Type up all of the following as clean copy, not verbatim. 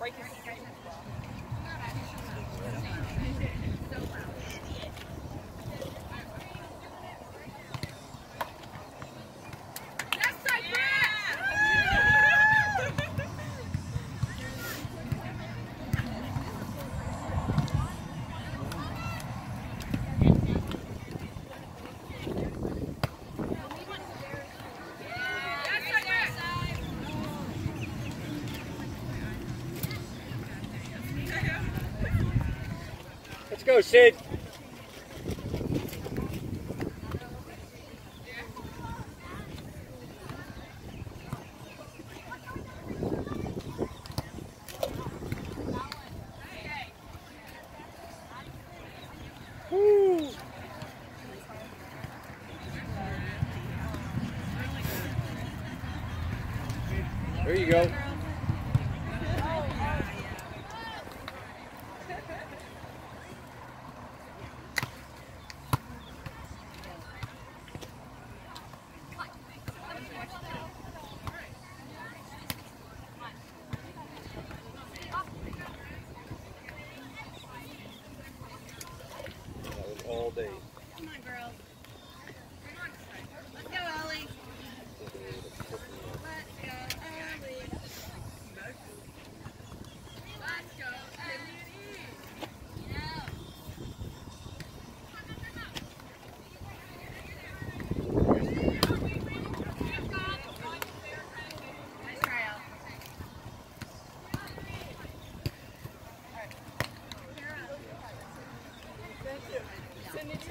Let's go, Sid. Woo. There you go. All day. Come on, girl. Come on. Let's go, Ollie. Let's go, Ollie. Let's go, Ollie. Nice try, Al. Send it to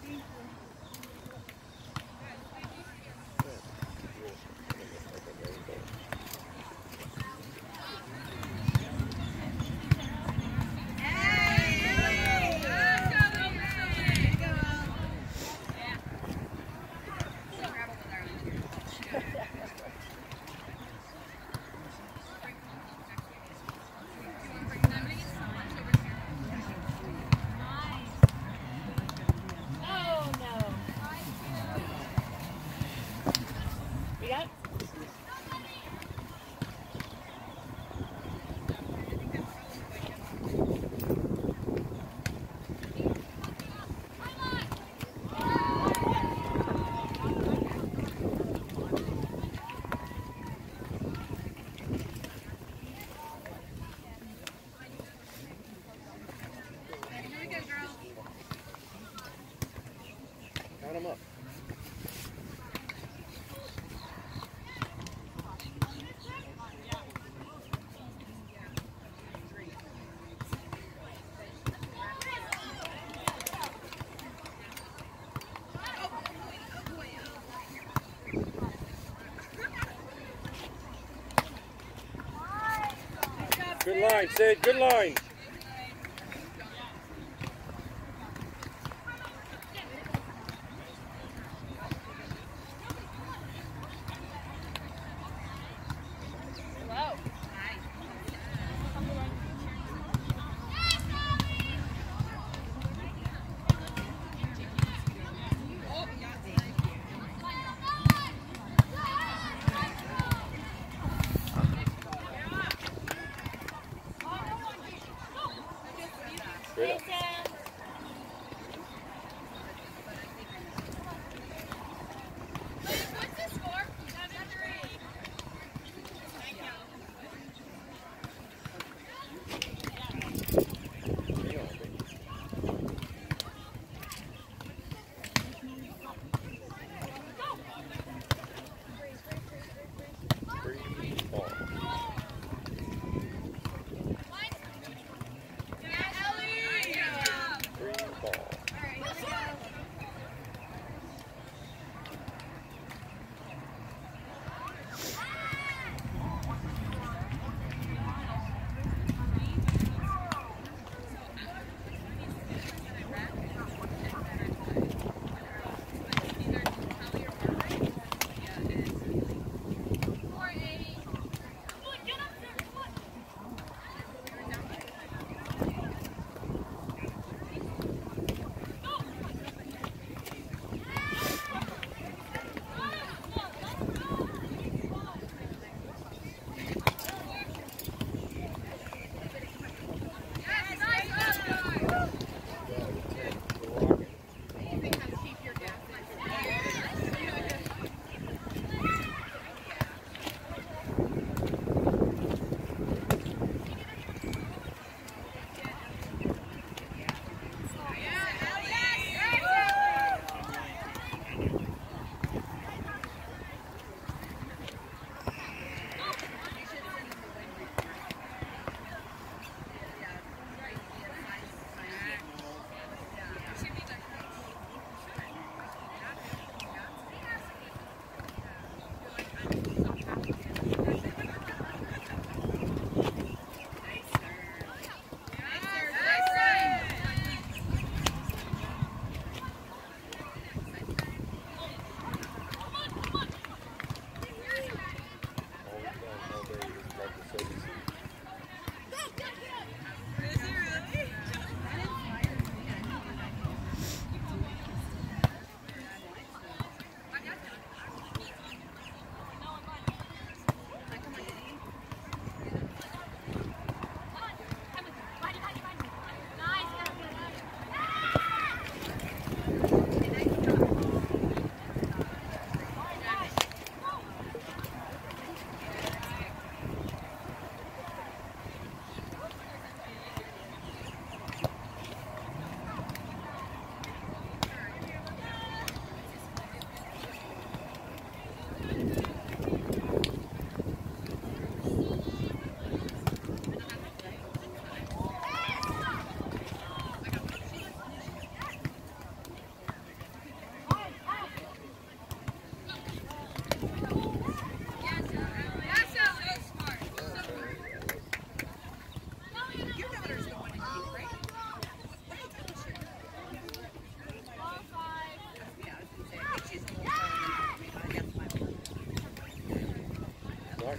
Count them up. Good line, Sid. Good line.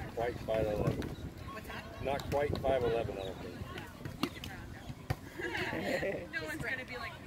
quite 5'11". What's that? Not quite 5'11", I don't think. You can round up. No one's gonna be like.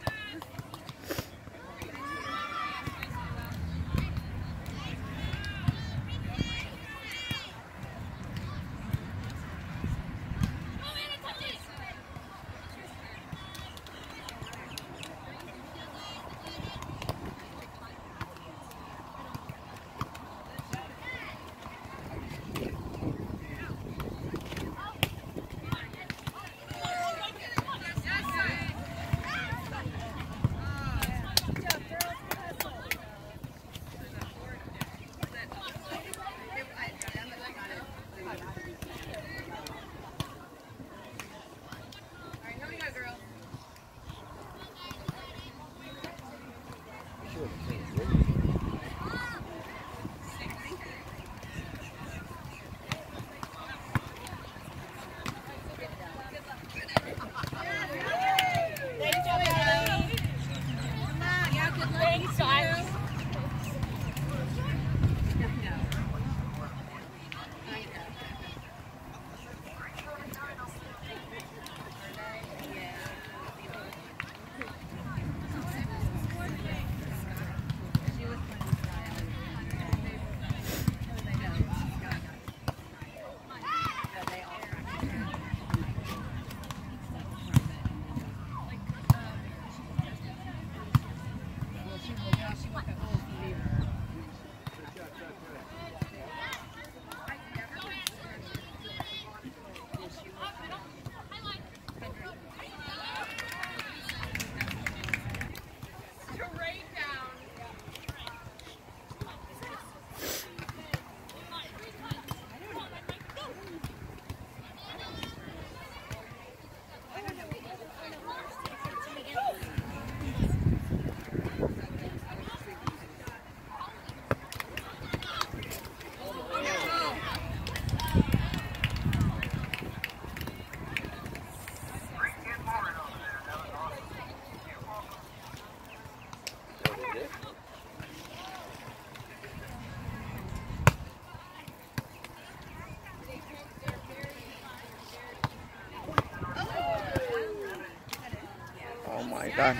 Oh my God.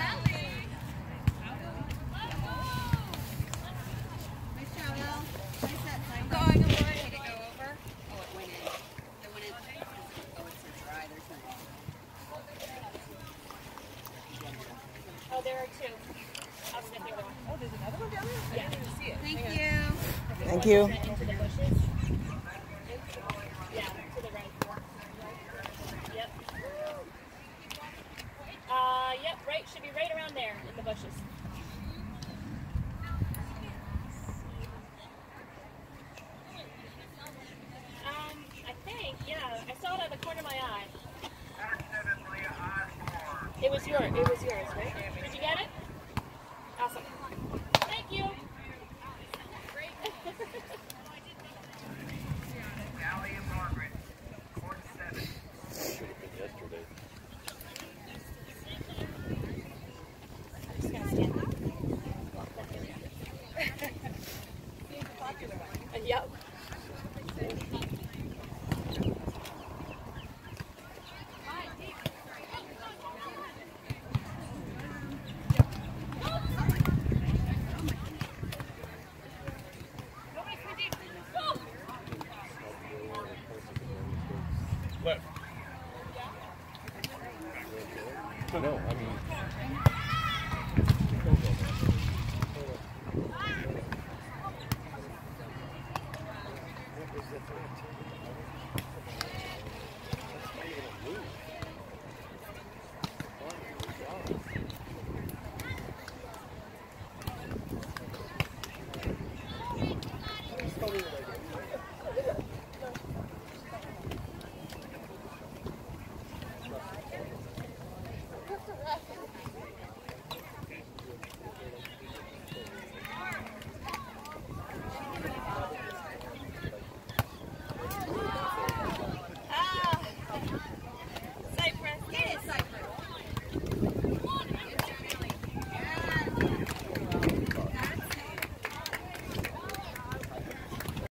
Oh, there are two. I'll sniff the other one. Oh, there's another one down there? Yeah. I didn't see it. Thank you. Thank you. Into the bushes. Yeah, to the right. Yep. Yep, right. Should be right around there in the bushes. I think, yeah. I saw it out of the corner of my eye. It was yours, right? Did you get it? Awesome. Thank you. Great. Allie and Margaret, 47. Should have been yesterday. I'm just gonna stand up. Yep. Left. No, I mean.